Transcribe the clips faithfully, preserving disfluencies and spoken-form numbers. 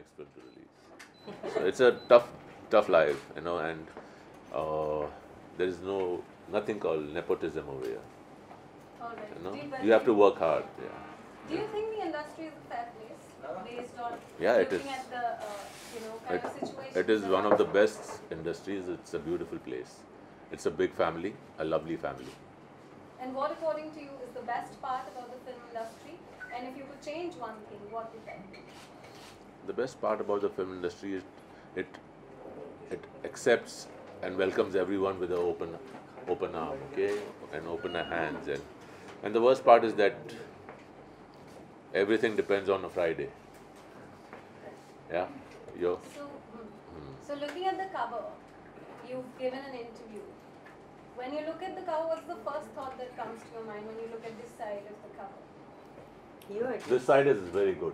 next film to release. So it's a tough, tough life, you know, and uh, there is no nothing called nepotism over here. All right. You know, Do you have to work hard. Yeah. Do you think the industry is a fair place based on Yeah, it looking is. at the uh, you know kind It, of situation? it is one of the best industries. It's a beautiful place. It's a big family, a lovely family. And what, according to you, is the best part about the film industry? And if you could change one thing, what would that be? The best part about the film industry is it it accepts and welcomes everyone with an open open arm, okay, and open hands. And and the worst part is that everything depends on a Friday. Yeah, yo. So, hmm. so looking at the cover, you've given an interview. When you look at the cover, what's the first thought that comes to your mind when you look at this side of the cover? You This side is very good.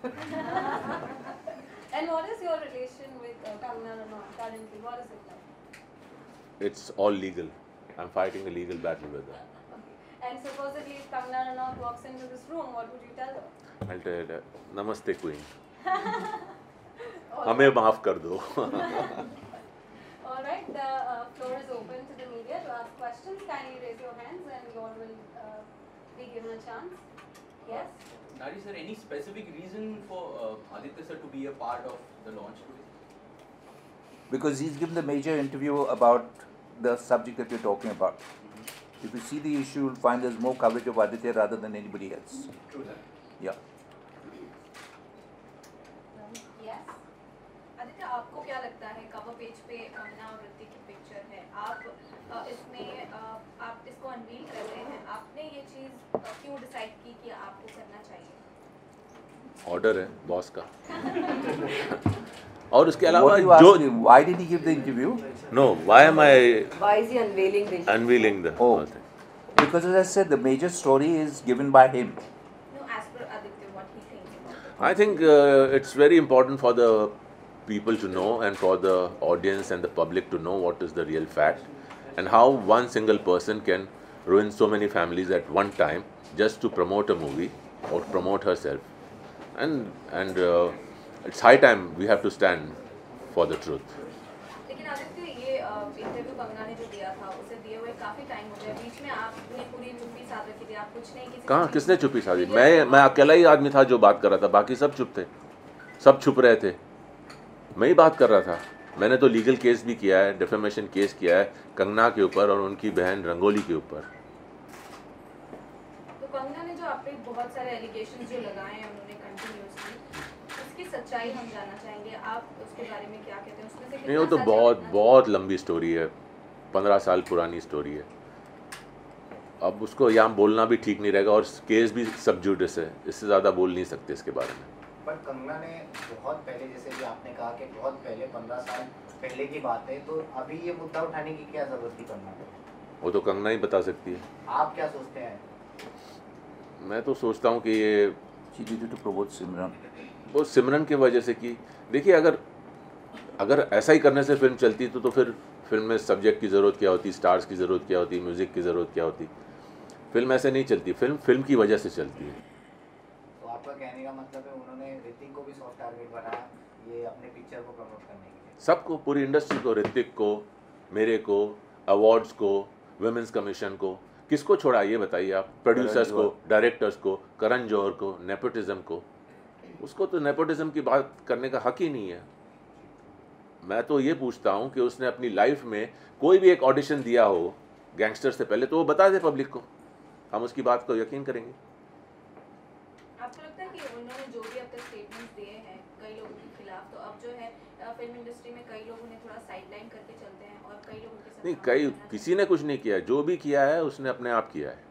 And what is your relation with uh, Kangana Ranaut currently? What is it like? It's all legal. I'm fighting a legal battle with her. Okay. And supposedly, if Kangana Ranaut walks into this room, what would you tell her? I'll tell her, Namaste Queen. All हमें right. माफ कर दो. All right, the uh, floor is open to the media to ask questions. Kindly raise your hands and you all will uh, be given a chance. Yes? Nadi sir, any specific reason for uh, Aditya sir to be a part of the launch today? Because he's given the major interview about the subject that we're talking about. Mm-hmm. If you see the issue, you'll find there's more coverage of Aditya rather than anybody else. True that. Yeah. Yes. Aditya, आपको क्या लगता है cover page पे कंगना और ऋतिक की picture है, आप अ, इसमें अ, आप इसको अनवील कर रहे हैं, आपने ये चीज़ अ, क्यों डिसाइड की कि आपको करना चाहिए? ऑर्डर है बॉस का. और उसके What अलावा do you ask जो him? Why did he give the interview? no, why am I Why is he unveiling the issue? unveiling the Oh. whole thing? Because as I said, the major story is given by him. No, as per Aditya, what he thinks about it. I think uh, it's very important for the people to know and for the audience and the public to know what is the real fact and how one single person can ruin so many families at one time just to promote a movie or promote herself. And and uh, it's high time we have to stand for the truth. लेकिन आदित्य, ये interview Kangana ने जो दिया था उसे दिए हुए काफी टाइम हो गया, बीच में आपने पूरी चुप्पी साध रखी थी, आप कुछ नहीं किसी कहाँ चीज़- किसने चुप्पी साधी? मैं मैं अकेला ही आदमी था जो बात कर रहा था, बाकी सब चुप थे, सब छुप रहे थे. मैं ही बात कर रहा था. मैंने तो लीगल केस भी किया है, डिफेमेशन केस किया है कंगना के ऊपर और उनकी बहन रंगोली के ऊपर. तो कंगना ने जो आप पे बहुत सारे एलिगेशंस जो लगाए हैं उन्होंने कंटिन्यूअसली, उसकी सच्चाई हम जानना चाहेंगे, आप उसके बारे में क्या कहते हैं? उसमें से नहीं, वो कितना तो सच है, बहुत कितना बहुत लंबी स्टोरी है, पंद्रह साल पुरानी स्टोरी है. अब उसको यहाँ बोलना भी ठीक नहीं रहेगा और केस भी सब जुडिस है, इससे ज़्यादा बोल नहीं सकते इसके बारे में. पर कंगना ने बहुत पहले, जैसे कि आपने कहा कि बहुत पहले पंद्रह साल पहले की बात है, तो अभी ये मुद्दा उठाने की क्या जरूरत थी कंगना को? वो तो कंगना ही बता सकती है. आप क्या सोचते हैं? मैं तो सोचता हूँ कि ये She did it to promote Simran. वो सिमरन की वजह से की. देखिए, अगर अगर ऐसा ही करने से फिल्म चलती तो तो फिर फिल्म में सब्जेक्ट की ज़रूरत क्या होती, स्टार्स की ज़रूरत क्या होती, म्यूज़िक की ज़रूरत क्या होती. फिल्म ऐसे नहीं चलती, फिल्म फिल्म की वजह से चलती है. तो आपका कहने का मतलब है उन्होंने ऋतिक को भी सॉफ्ट टारगेट बनाया ये अपने पिक्चर को प्रमोट करने के लिए? सबको, पूरी इंडस्ट्री को, ऋतिक को, मेरे को, अवार्ड्स को, वुमेन्स कमीशन को, किसको छोड़ा ये बताइए आप? प्रोड्यूसर्स को, डायरेक्टर्स को, करण जौहर को, नेपोटिज्म को. उसको तो नेपोटिज्म की बात करने का हक ही नहीं है. मैं तो ये पूछता हूँ कि उसने अपनी लाइफ में कोई भी एक ऑडिशन दिया हो गैंगस्टर से पहले तो वो बता दे पब्लिक को, हम उसकी बात को यकीन करेंगे. आपको लगता है कि उन्होंने जो भी अब तक स्टेटमेंट्स दिए हैं कई लोगों के खिलाफ, तो अब जो है अ, फिल्म इंडस्ट्री में कई लोग उन्हें थोड़ा साइडलाइन करके चलते हैं और कई लोग उनके साथ नहीं, काम कई करना चाहते किसी ने कुछ नहीं किया. जो भी किया है उसने अपने आप किया है.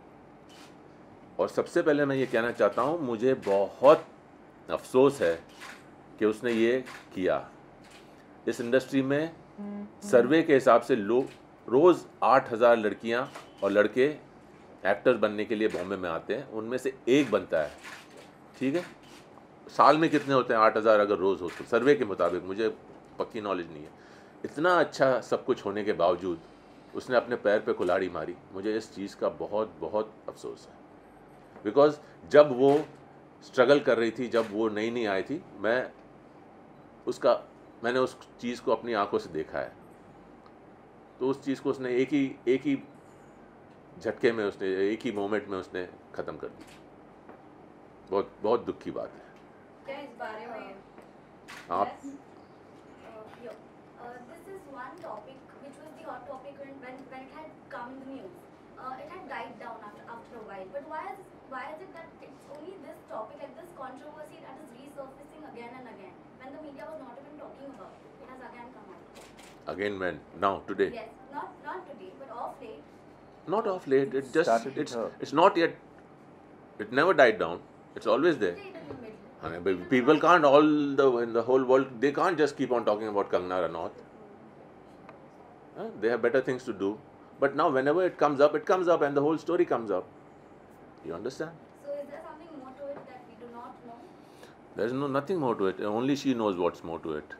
और सबसे पहले मैं ये कहना चाहता हूँ, मुझे बहुत अफसोस है कि उसने ये किया. इस इंडस्ट्री में सर्वे के हिसाब से लोग रोज़ आठ हज़ार लड़कियाँ और लड़के एक्टर्स बनने के लिए बॉम्बे में आते हैं, उनमें से एक बनता है. ठीक है, साल में कितने होते हैं? आठ हज़ार अगर रोज़ हो तो, सर्वे के मुताबिक, मुझे पक्की नॉलेज नहीं है. इतना अच्छा सब कुछ होने के बावजूद उसने अपने पैर पे कुल्हाड़ी मारी. मुझे इस चीज़ का बहुत बहुत अफसोस है. बिकॉज जब वो स्ट्रगल कर रही थी, जब वो नई नई आई थी, मैं उसका मैंने उस चीज़ को अपनी आंखों से देखा है, तो उस चीज़ को उसने एक ही एक ही झटके में, उसने एक ही मोमेंट में उसने ख़त्म कर दी। बहुत बहुत दुख की बात है। क्या इस बारे में आप Yes. Uh, yo, uh, this is one topic which was the hot topic when when, when it had come in the news. Uh, it had died down after after a while. But why is why is it that it's only this topic, like this controversy, that is resurfacing again and again when the media was not even talking about it? It has again come out. again when now today Yes, not not today, but of late. not of late, it just Started with it's her. it's not yet, it never died down, it's always there. Stayed in the middle. I mean, but people can't all the in the whole world, they can't just keep on talking about Kangana Ranaut. Huh? They have better things to do. But now whenever it comes up, it comes up and the whole story comes up. You understand? So is there something more to it that we do not know? There is no nothing more to it. Only she knows what's more to it.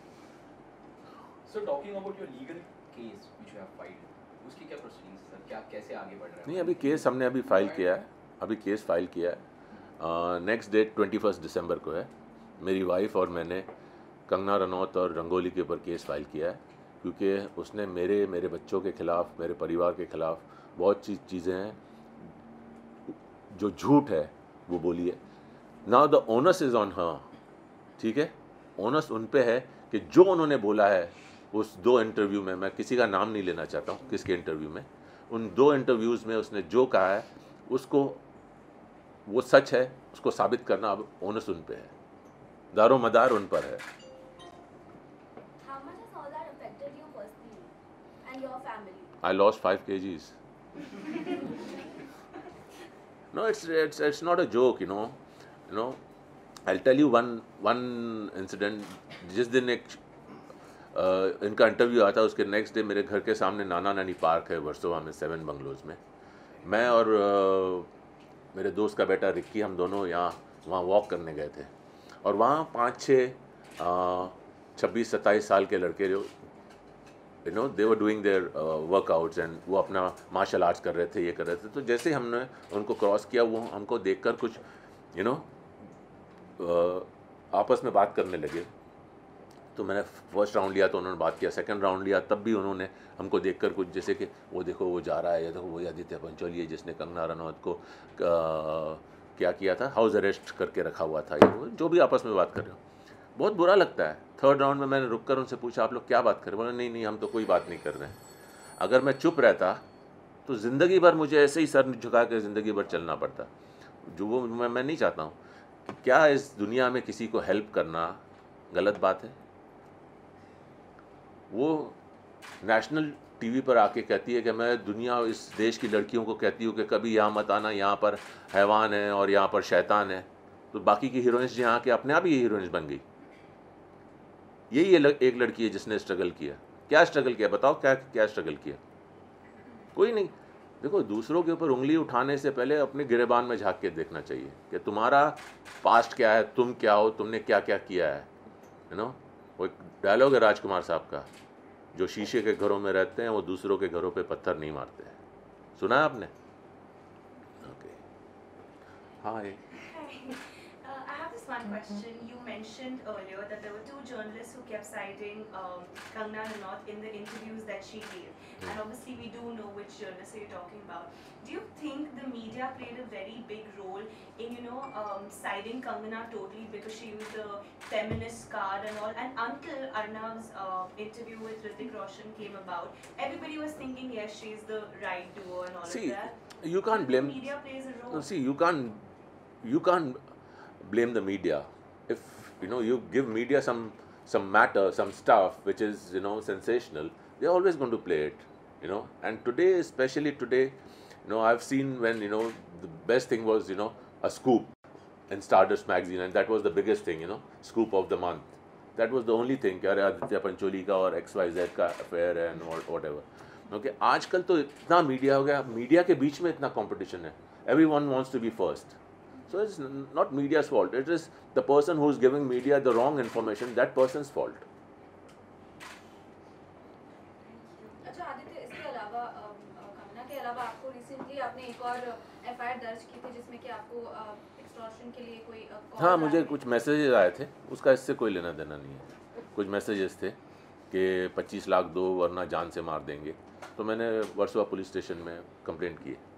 So talking about your legal case which you have filed, उसकी क्या proceedings sir, क्या कैसे आगे बढ़ रहा है? नहीं, अभी केस हमने अभी फाइल किया है, अभी केस फाइल किया है। नेक्स्ट डेट ट्वेंटी फर्स्ट दिसंबर को है। मेरी वाइफ और मैंने कंगना रनौत और रंगोली के ऊपर केस फाइल किया है, क्योंकि उसने मेरे मेरे बच्चों के ख़िलाफ़, मेरे परिवार के ख़िलाफ़ बहुत सी चीज़ें हैं जो झूठ है वो बोली है। Now the onus is on her, ठीक है, ओनस उन पे है कि जो उन्होंने बोला है उस दो इंटरव्यू में, मैं किसी का नाम नहीं लेना चाहता हूँ किसके इंटरव्यू में, उन दो इंटरव्यूज़ में उसने जो कहा है उसको, वो सच है, उसको साबित करना अब ओनस उन पे है, दारो मदार उन पर है। How much has all that affected you personally and your family? I lost five kgs. No, it's it's it's not a joke, you know. You know, I'll tell you one one incident. जिस दिन एक uh, इनका interview आता है, उसके next day मेरे घर के सामने नाना नानी पार्क है वर्सोवा में, सेवन बंगलोज में, मैं और uh, मेरे दोस्त का बेटा रिक्की, हम दोनों यहाँ वहाँ वॉक करने गए थे, और वहाँ पाँच छः छब्बीस सत्ताईस साल के लड़के जो you know they were doing their workouts and वो अपना मार्शल आर्ट्स कर रहे थे, ये कर रहे थे। तो जैसे ही हमने उनको क्रॉस किया, वो हमको देखकर कुछ यू नो आपस में बात करने लगे। तो मैंने फर्स्ट राउंड लिया तो उन्होंने बात किया, सेकंड राउंड लिया तब भी उन्होंने हमको देखकर कुछ, जैसे कि वो देखो वो जा रहा है, ये देखो वो आदित्य पंचोली है जिसने कंगना रनौत को आ, क्या किया था, हाउस अरेस्ट करके रखा हुआ था, ये वो जो भी आपस में बात कर रहे हो, बहुत बुरा लगता है। थर्ड राउंड में मैंने रुक कर उनसे पूछा, आप लोग क्या बात कर रहे हैं? बोले नहीं नहीं हम तो कोई बात नहीं कर रहे हैं। अगर मैं चुप रहता तो ज़िंदगी भर मुझे ऐसे ही सर झुका कर ज़िंदगी भर चलना पड़ता, जो वो मैं, मैं नहीं चाहता हूँ। क्या इस दुनिया में किसी को हेल्प करना गलत बात है? वो नेशनल टीवी पर आके कहती है कि मैं दुनिया इस देश की लड़कियों को कहती हूँ कि कभी यहाँ मत आना, यहाँ पर हैवान है और यहाँ पर शैतान है। तो बाकी की हीरोइंस यहाँ के अपने आप ही हीरोइंस बन गई। यही एक लड़की है जिसने स्ट्रगल किया। क्या स्ट्रगल किया बताओ, क्या क्या स्ट्रगल किया? कोई नहीं। देखो, दूसरों के ऊपर उंगली उठाने से पहले अपने गिरेबान में झांक के देखना चाहिए कि तुम्हारा पास्ट क्या है, तुम क्या हो, तुमने क्या क्या किया है। यू नो, वो एक डायलॉग है राजकुमार साहब का, जो शीशे के घरों में रहते हैं वो दूसरों के घरों पे पत्थर नहीं मारते हैं। सुना है आपने? ओके, हाँ। Uh, I have this one question. You mentioned earlier that there were two journalists who kept citing um, Kangna Ranaut in the interviews that she gave. And obviously we do know which journalists you're talking about. Do you think the media played a very big role in, you know, um, siding Kangana totally because she used the feminist card and all? And until Arnav's uh, interview with Hrithik Roshan came about, everybody was thinking, yes, she's the right duo and all See, of that. you can't Do you blame. think media plays a role. No, see, you can't. You can't blame the media. If you know you give media some some matter, some stuff which is you know sensational, they're always going to play it. You know, and today, especially today, you know, I've seen when you know the best thing was you know a scoop in Stardust magazine, and that was the biggest thing. You know, scoop of the month. That was the only thing. कि अरे आदित्य पंचोली का और X Y Z का affair है and whatever. Okay, आजकल तो इतना media हो गया, मीडिया के बीच में इतना कंपटीशन है. Everyone wants to be first. So it's not media's fault. It is the person who is giving media the wrong information. That person's fault. अच्छा आदित्य, इसके अलावा कंगना के अलावा आपको रिसेंटली आपने एक और एफ आई आर दर्ज की थी जिसमें कि आपको एक्सटॉर्शन के लिए कोई uh, calls हाँ, आ मुझे रहे कुछ थे। मैसेजेस आए थे, उसका इससे कोई लेना देना नहीं है। कुछ मैसेजेस थे कि पच्चीस लाख दो वरना जान से मार देंगे, तो मैंने वर्सोवा पुलिस स्टेशन में कंप्लेंट की है।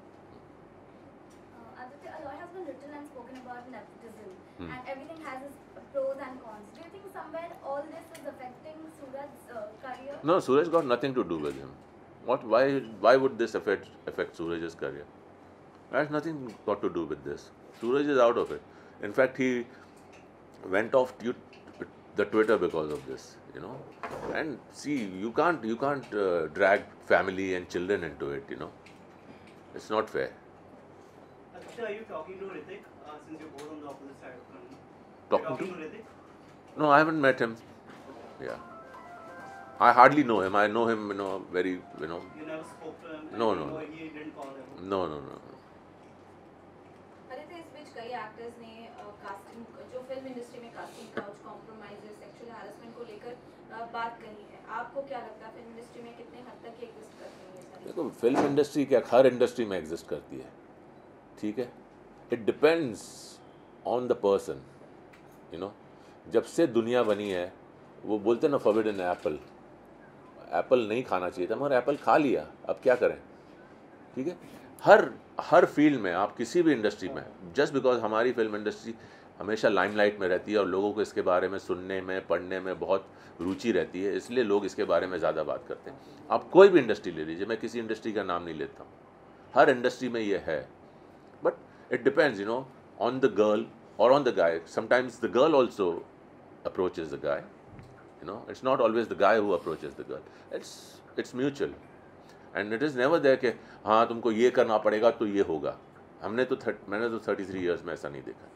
Uh, Aditya, a lot has been written and spoken about nepotism, Hmm. and everything has its pros and cons. Do you think somewhere all this is affecting Suraj's uh, career? No, Suraj got nothing to do with him. What? Why? Why would this affect affect Suraj's career? That has nothing got to do with this. Suraj is out of it. In fact, he went off tu- the Twitter because of this. You know, and see, you can't you can't uh, drag family and children into it. You know, it's not fair. Aditya, are you talking to Hrithik uh, since you're both on the opposite side of Kannada? Talking You're to? talking to Hrithik? No, I haven't met him. Yeah, I hardly know him. I know him, you know, very, you know. You never spoke to him? No, and no, you know no. He didn't call him? No, no, no. Aditya, इस बीच कई actors ने casting जो film industry में casting couch compromises sexual harassment को लेकर अ, बात कही है। आपको क्या लगता है फिल्म इंडस्ट्री में कितने हद तक ये एग्जिस्ट करती है ये सारी देखो, फिल्म इंडस्ट्री क्या हर इंडस्ट्री में एग्जिस्ट करती है, ठीक है। It depends on the person, you know. जब से दुनिया बनी है, वो बोलते ना फॉरबिडन एप्पल, एप्पल नहीं खाना चाहिए था मगर एप्पल खा लिया, अब क्या करें, ठीक है। हर हर फील्ड में आप किसी भी इंडस्ट्री में, जस्ट बिकॉज हमारी फिल्म इंडस्ट्री हमेशा लाइमलाइट में रहती है और लोगों को इसके बारे में सुनने में पढ़ने में बहुत रुचि रहती है, इसलिए लोग इसके बारे में ज़्यादा बात करते हैं। आप कोई भी इंडस्ट्री ले लीजिए, मैं किसी इंडस्ट्री का नाम नहीं लेता हूँ, हर इंडस्ट्री में ये है। But it depends, you know, on the girl और on the guy. Sometimes the girl also approaches the guy, you know, it's not always the guy who approaches the girl, it's it's mutual and it is never there कि हाँ तुमको ये करना पड़ेगा तो ये होगा। हमने तो थर्ट मैंने तो थर्टी थ्री ईयर्स में ऐसा नहीं देखा,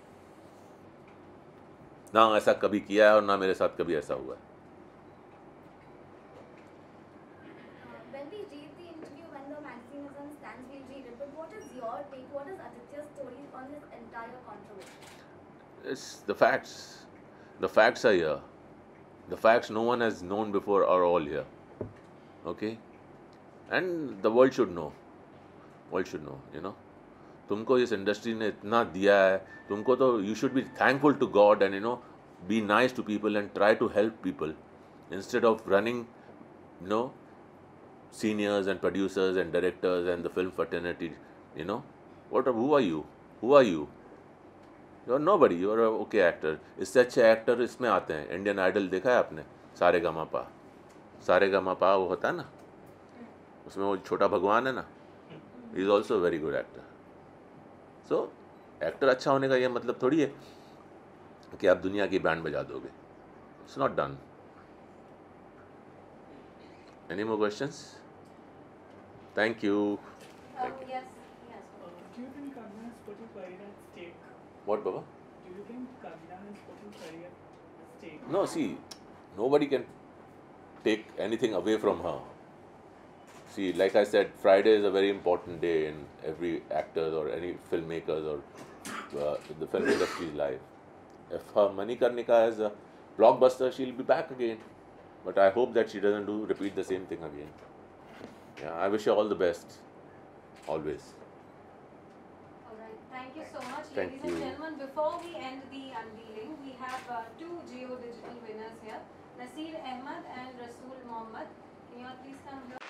ना ऐसा कभी किया है और ना मेरे साथ कभी ऐसा हुआ है। Uh, when we read the interview, when the magazine is on stands, we'll read it. But what is your take? What is Aditya's story on this entire controversy? It's the facts. The facts are here. The facts no one has known before are all here. Okay? And the world should know. World should know, you know. तुमको इस industry ने इतना दिया है, तुमको तो you should be thankful to God and you know be nice to people and try to help people instead of running, you know, seniors and producers and directors and the film fraternity, you know. What? Who are you? Who are you? You are nobody. You are a okay actor. इससे अच्छे actor इसमें आते हैं। Indian idol देखा है आपने? सारे गा मा पा, सारे गा मा पा वो होता है ना, उसमें वो छोटा भगवान है ना, he is also very good actor. So actor अच्छा होने का ये मतलब थोड़ी है कि आप दुनिया की बैंड बजा दोगे। It's not done. Any more questions? Thank you. Um, yes, yes. Uh, do you think Kannan is putting career at stake? What, Baba? Do you think Kannan is putting career at stake? No, see, nobody can take anything away from her. See, like I said, Friday is a very important day in every actor's or any filmmaker's or uh, the film industry's life. If her Manikarnika is a blockbuster, she'll be back again. But I hope that she doesn't do repeat the same thing again. Yeah, I wish her all the best, always. All right. Thank you so much, Thank ladies and you. gentlemen. Before we end the unveiling, we have uh, two Geo Digital winners here, Nasir Ahmed and Rasool Mohammed. Can you all please come here?